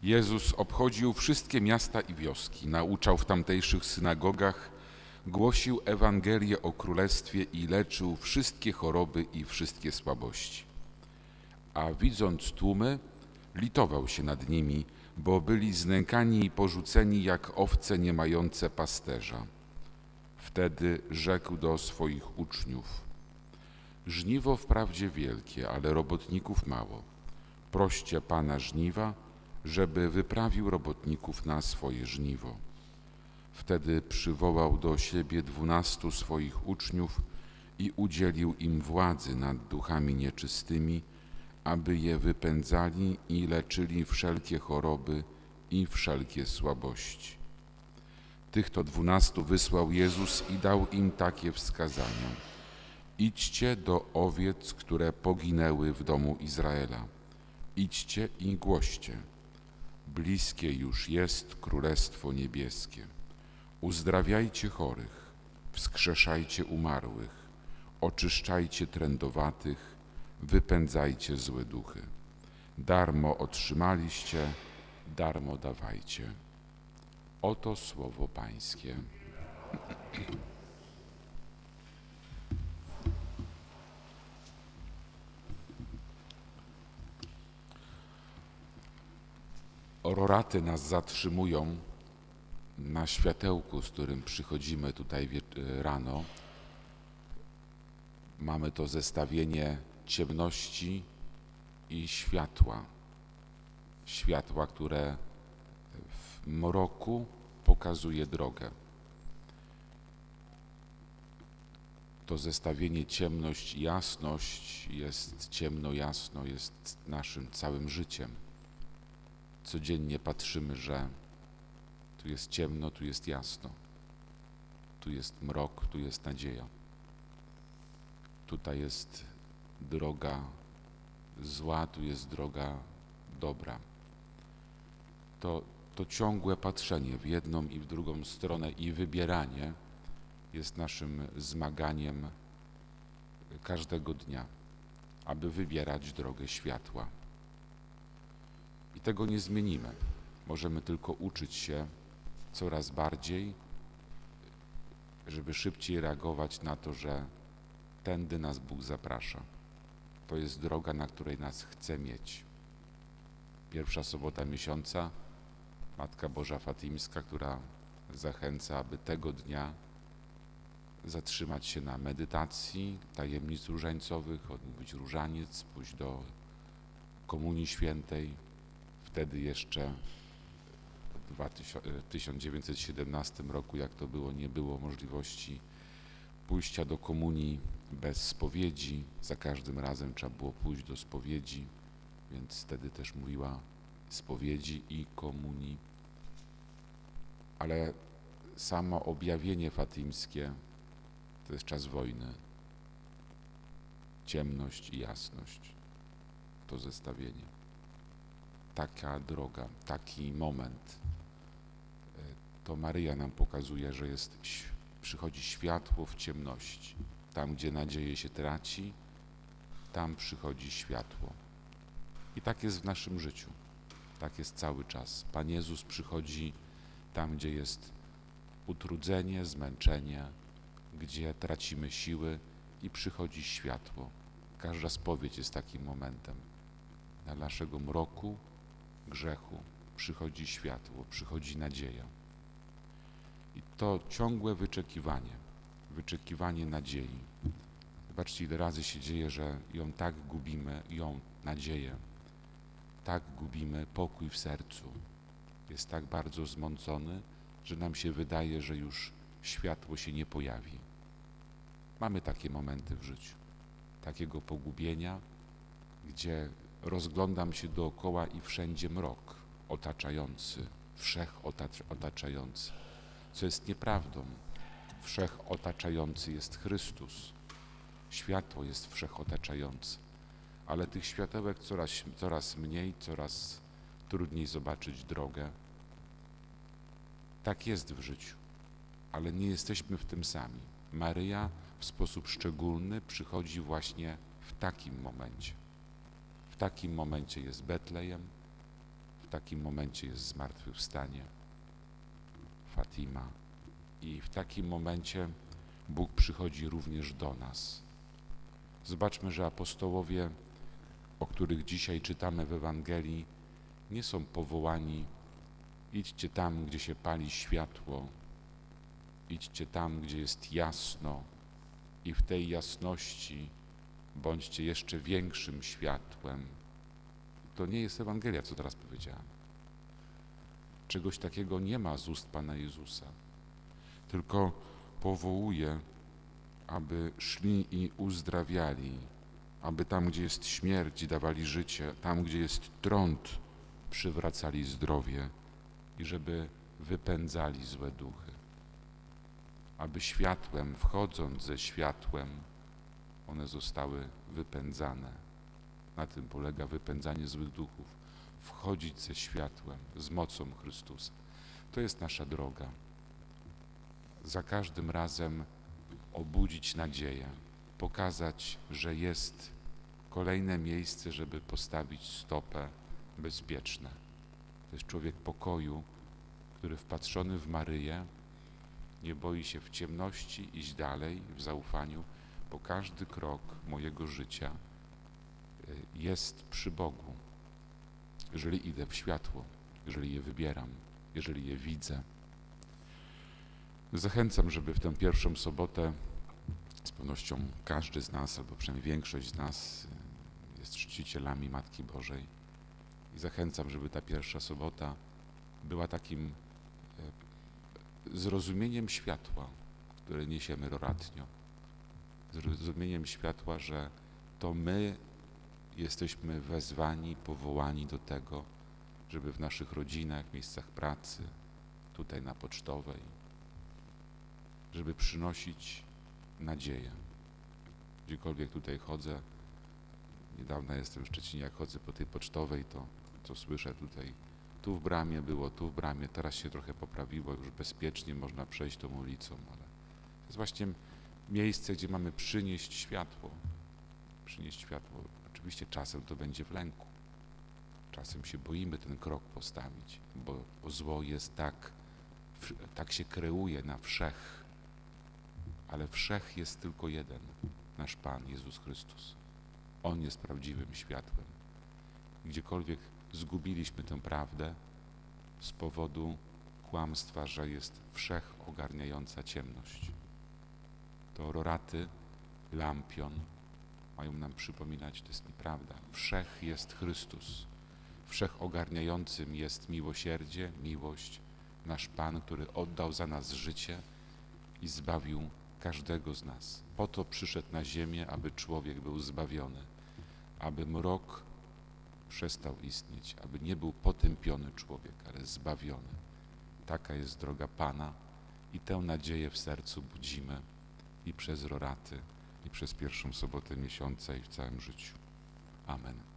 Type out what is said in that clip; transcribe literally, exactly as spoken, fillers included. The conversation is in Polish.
Jezus obchodził wszystkie miasta i wioski, nauczał w tamtejszych synagogach, głosił Ewangelię o Królestwie i leczył wszystkie choroby i wszystkie słabości. A widząc tłumy, litował się nad nimi, bo byli znękani i porzuceni jak owce nie mające pasterza. Wtedy rzekł do swoich uczniów: żniwo wprawdzie wielkie, ale robotników mało. Proście Pana żniwa, żeby wyprawił robotników na swoje żniwo. Wtedy przywołał do siebie dwunastu swoich uczniów i udzielił im władzy nad duchami nieczystymi, aby je wypędzali i leczyli wszelkie choroby i wszelkie słabości. Tych to dwunastu wysłał Jezus i dał im takie wskazania: idźcie do owiec, które poginęły w domu Izraela. Idźcie i głoście: bliskie już jest Królestwo Niebieskie. Uzdrawiajcie chorych, wskrzeszajcie umarłych, oczyszczajcie trędowatych, wypędzajcie złe duchy. Darmo otrzymaliście, darmo dawajcie. Oto słowo Pańskie. Ororaty nas zatrzymują na światełku, z którym przychodzimy tutaj rano. Mamy to zestawienie ciemności i światła. Światła, które w mroku pokazuje drogę. To zestawienie ciemność i jasność jest ciemno-jasno, jest naszym całym życiem. Codziennie patrzymy, że tu jest ciemno, tu jest jasno, tu jest mrok, tu jest nadzieja. Tutaj jest droga zła, tu jest droga dobra. To, to ciągłe patrzenie w jedną i w drugą stronę i wybieranie jest naszym zmaganiem każdego dnia, aby wybierać drogę światła. I tego nie zmienimy. Możemy tylko uczyć się coraz bardziej, żeby szybciej reagować na to, że tędy nas Bóg zaprasza. To jest droga, na której nas chce mieć. Pierwsza sobota miesiąca, Matka Boża Fatimska, która zachęca, aby tego dnia zatrzymać się na medytacji tajemnic różańcowych, odmówić różaniec, pójść do Komunii Świętej. Wtedy jeszcze w tysiąc dziewięćset siedemnastym roku, jak to było, nie było możliwości pójścia do komunii bez spowiedzi. Za każdym razem trzeba było pójść do spowiedzi, więc wtedy też mówiła spowiedzi i komunii. Ale samo objawienie fatimskie to jest czas wojny. Ciemność i jasność. To zestawienie. Taka droga, taki moment. To Maryja nam pokazuje, że jest, przychodzi światło w ciemności. Tam, gdzie nadzieję się traci, tam przychodzi światło. I tak jest w naszym życiu. Tak jest cały czas. Pan Jezus przychodzi tam, gdzie jest utrudzenie, zmęczenie, gdzie tracimy siły i przychodzi światło. Każda spowiedź jest takim momentem. Na naszego mroku, grzechu przychodzi światło, przychodzi nadzieja. I to ciągłe wyczekiwanie, wyczekiwanie nadziei. Zobaczcie, ile razy się dzieje, że ją tak gubimy, ją nadzieję, tak gubimy pokój w sercu. Jest tak bardzo zmącony, że nam się wydaje, że już światło się nie pojawi. Mamy takie momenty w życiu, takiego pogubienia, gdzie rozglądam się dookoła i wszędzie mrok otaczający, wszech otaczający, co jest nieprawdą. Wszech otaczający jest Chrystus. Światło jest wszech otaczające, ale tych światełek coraz, coraz mniej, coraz trudniej zobaczyć drogę. Tak jest w życiu, ale nie jesteśmy w tym sami. Maryja w sposób szczególny przychodzi właśnie w takim momencie. W takim momencie jest Betlejem, w takim momencie jest zmartwychwstanie, Fatima. I w takim momencie Bóg przychodzi również do nas. Zobaczmy, że apostołowie, o których dzisiaj czytamy w Ewangelii, nie są powołani: idźcie tam, gdzie się pali światło, idźcie tam, gdzie jest jasno i w tej jasności bądźcie jeszcze większym światłem. To nie jest Ewangelia, co teraz powiedziałem. Czegoś takiego nie ma z ust Pana Jezusa, tylko powołuje, aby szli i uzdrawiali, aby tam, gdzie jest śmierć, dawali życie, tam, gdzie jest trąd, przywracali zdrowie i żeby wypędzali złe duchy. Aby światłem, wchodząc ze światłem, one zostały wypędzane. Na tym polega wypędzanie złych duchów. Wchodzić ze światłem, z mocą Chrystusa. To jest nasza droga. Za każdym razem obudzić nadzieję, pokazać, że jest kolejne miejsce, żeby postawić stopę bezpieczne. To jest człowiek pokoju, który wpatrzony w Maryję nie boi się w ciemności iść dalej, w zaufaniu, bo każdy krok mojego życia jest przy Bogu. Jeżeli idę w światło, jeżeli je wybieram, jeżeli je widzę. Zachęcam, żeby w tę pierwszą sobotę, z pewnością każdy z nas, albo przynajmniej większość z nas jest czcicielami Matki Bożej. I zachęcam, żeby ta pierwsza sobota była takim zrozumieniem światła, które niesiemy roratnio. Zrozumieniem światła, że to my jesteśmy wezwani, powołani do tego, żeby w naszych rodzinach, miejscach pracy, tutaj na Pocztowej, żeby przynosić nadzieję. Gdziekolwiek tutaj chodzę, niedawno jestem w Szczecinie, jak chodzę po tej Pocztowej, to co słyszę tutaj, tu w bramie było, tu w bramie, teraz się trochę poprawiło, już bezpiecznie można przejść tą ulicą, ale to jest właśnie miejsce, gdzie mamy przynieść światło. Przynieść światło. Oczywiście czasem to będzie w lęku. Czasem się boimy ten krok postawić, bo zło jest tak, tak się kreuje na wszech, ale wszech jest tylko jeden, nasz Pan Jezus Chrystus. On jest prawdziwym światłem. Gdziekolwiek zgubiliśmy tę prawdę z powodu kłamstwa, że jest wszechogarniająca ciemność. To roraty, lampion mają nam przypominać, to jest nieprawda. Wszech jest Chrystus. Wszechogarniającym jest miłosierdzie, miłość, nasz Pan, który oddał za nas życie i zbawił każdego z nas. Po to przyszedł na ziemię, aby człowiek był zbawiony, aby mrok przestał istnieć, aby nie był potępiony człowiek, ale zbawiony. Taka jest droga Pana i tę nadzieję w sercu budzimy i przez roraty, i przez pierwszą sobotę miesiąca i w całym życiu. Amen.